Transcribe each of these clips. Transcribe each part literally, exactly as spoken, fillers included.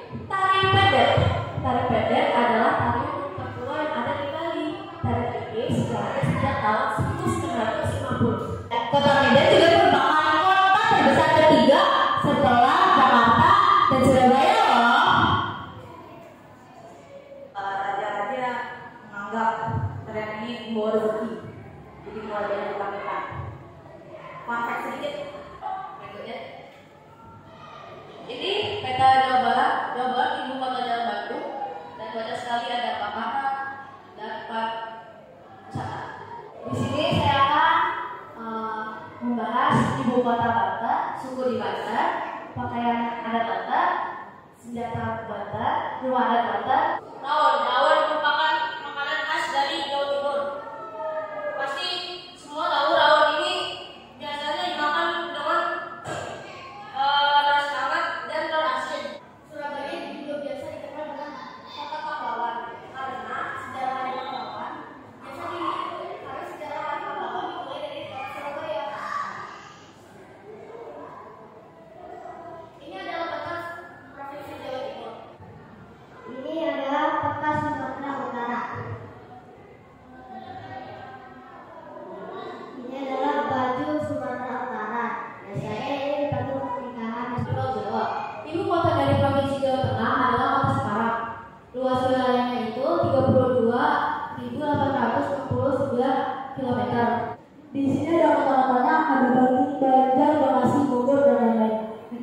Tari Pedet. Tari Pedet adalah tarian tertua yang ada di Bali. Tarian ini sejarahnya sejak tahun seribu sembilan ratus lima puluh. Kota Medan juga merupakan kota terbesar ketiga setelah Jakarta dan Surabaya loh. Raja-raja menganggap tarian ini membawa rezeki, jadi mulai dari dilakukan. Fun fact sedikit. Berikutnya. Ini peta Jawa Barat, Jawa Barat ibu kota Jawa Bandung, dan banyak sekali ada paparan dapat wisata. Di sini saya akan uh, membahas ibu kota Banten, suku di Banten, pakaian adat Banten, senjata Banten, rumah adat Banten. Rawon, rawon merupakan makanan khas dari Jawa Timur. Pasti semua tahu rawon ini biasanya dimakan dengan uh, nasi hangat dan telur asin. Surabaya juga biasa dikenal dengan kota pahlawan karena sejarah hari pahlawan biasa di karena sejarah hari pahlawan dimulai dari kota Surabaya. Ini adalah peta provinsi Jawa Timur. Ini adalah peta Sumatera Utara. Ini adalah baju Sumatera Utara. Biasanya ini dipakai pernikahan nasional Jawa. Ibu kota dari provinsi Jawa Tengah adalah kota Semarang. Luas wilayahnya itu tiga puluh dua ribu delapan ratus enam puluh sembilan kilometer. Di sini ada kota-kotanya, ada Bandung, Banjar, Bekasi, Bogor, dan lain-lain.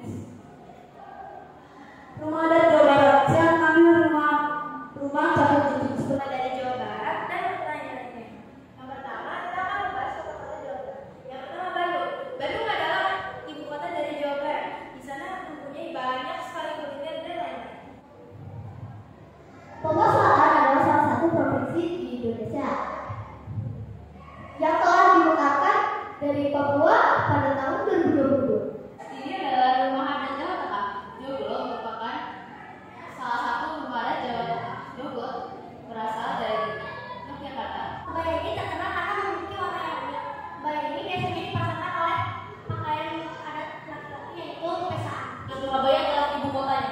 Rumah adat Jawa Barat. Saya mengambil rumah rumah catur titik sebelah dari Jawa Barat dan pertanyaannya. Yang pertama kita akan membahas kota-kota Jawa Barat. Yang pertama Bandung. Bandung adalah ibu kota dari Jawa Barat. Di sana mempunyai banyak sekali kuliner dan lain-lain. Papua Selatan adalah salah satu provinsi di Indonesia yang telah dimekakkan dari Papua pada tahun dua ribu dua puluh. Ini adalah rumah adat Jawa Tengah. Joglo merupakan salah satu rumah adat Jawa Tengah. Joglo berasal dari Yogyakarta. Kebaya ini terkenal karena memiliki warna yang unik. Kebaya ini biasanya dipasangkan oleh pakaian adat laki-laki yaitu pesaan. Dan Surabaya adalah ibu kotanya.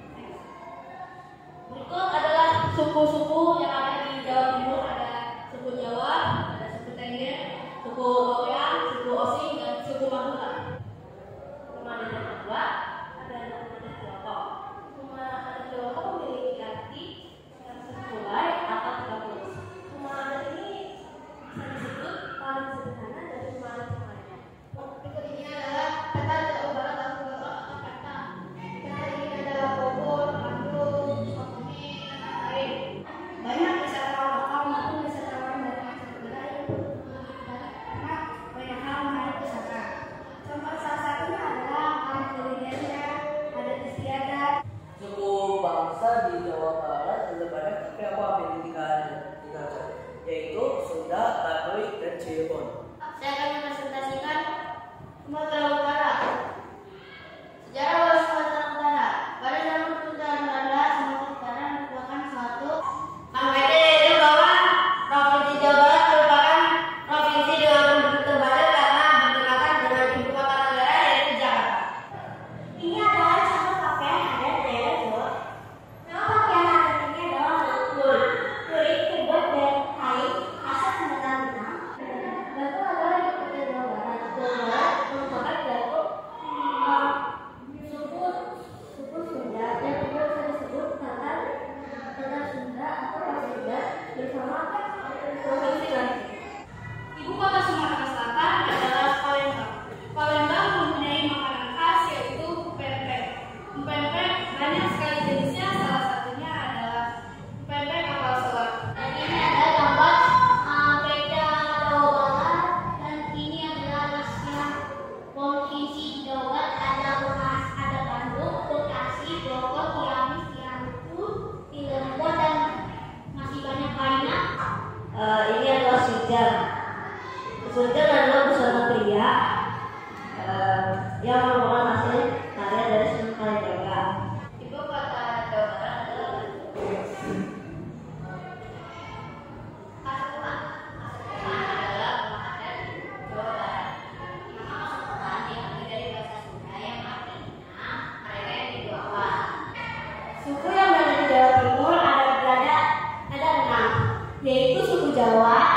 Berikut adalah suku-suku yang ada di Jawa Timur. Ada suku Jawa, ada suku Tengger, suku Bawean, suku Osing, dan suku Madura. Rumah adat yang kedua ada rumah adat Tiongkok. Rumah adat Tiongkok memiliki arti yang sesuai atau tertulis. Rumah adat ini bisa disebut paling sederhana dari rumah adat yang lainnya. Berikut ini adalah peta Jawa Barat tahun dua ribu dua puluh atau peta. Peta ini adalah Bogor, Bandung, Sukabumi, dan lain-lain. Banyak wisatawan lokal maupun wisatawan dari mancanegara yang berkunjung ke Bali karena banyak hal menarik di sana. Contoh salah satunya adalah alat kulinernya, adat istiadat. Suku bangsa di Jawa Barat ada banyak, tapi aku ambil tiga tiga saja, yaitu Sunda, Baduy, dan Cirebon. Saya akan mempresentasikan Sumatera Utara. Sejarah luas Sumatera Utara. Pada zaman Kesultanan Belanda, Sumatera Utara merupakan suatu Almede itu bahwa provinsi Jawa Barat merupakan provinsi dengan penduduk terbaru karena berdekatan dengan ibu kota negara yaitu Jakarta. Ini adalah contoh pakaian adat daerah Jawa. Nama pakaian adat ini adalah lurik. Lurik terbuat dari kain khas metal benang. Batu adalah ibu kota Jawa Barat. Jawa Barat merupakan batu uh, suku yaitu suku Jawa,